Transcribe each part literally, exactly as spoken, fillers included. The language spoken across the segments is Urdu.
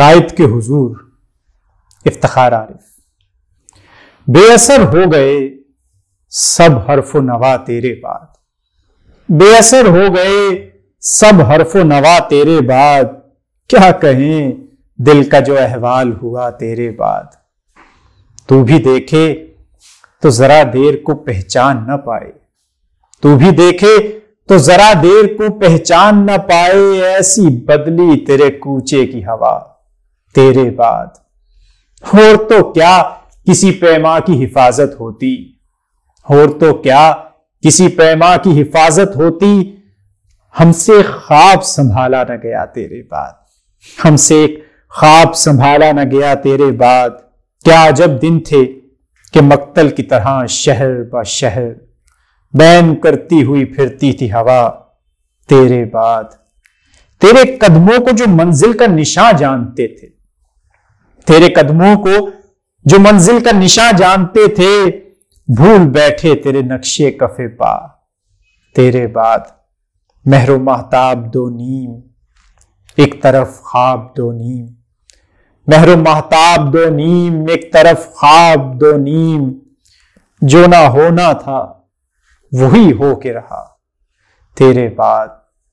قائد کے حضور افتخار عارف، بے اثر ہو گئے سب حرف و نوا تیرے بعد، بے اثر ہو گئے سب حرف و نوا تیرے بعد، کیا کہیں دل کا جو احوال ہوا تیرے بعد۔ تو بھی دیکھے تو ذرا دیر کو پہچان نہ پائے، تو بھی دیکھے تو ذرا دیر کو پہچان نہ پائے، ایسی بدلی تیرے کوچے کی ہوا تیرے بعد۔ اور تو کیا کسی پیما کی حفاظت ہوتی، اور تو کیا کسی پیما کی حفاظت ہوتی، ہم سے خواب سنبھالا نہ گیا تیرے بعد، ہم سے ایک خواب سنبھالا نہ گیا تیرے بعد۔ کیا عجب دن تھے کہ مقتل کی طرح شہر با شہر بین کرتی ہوئی پھرتی تھی ہوا تیرے بعد۔ تیرے قدموں کو جو منزل کا نشاں جانتے تھے، تیرے قدموں کو جو منزل کا نشاں جانتے تھے، بھول بیٹھے تیرے نقشے کف پا تیرے بعد۔ مہر و مہتاب دو نیم، ایک طرف خواب دو نیم، مہر و مہتاب دو نیم، ایک طرف خواب دو نیم، جو نہ ہونا تھا وہی ہو کے رہا تیرے بعد۔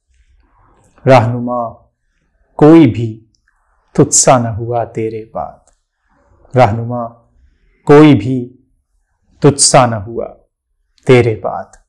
رہنما کوئی بھی تجھ سا نہ ہوا تیرے بعد، رہنما کوئی بھی تجھ سا نہ ہوا تیرے بعد۔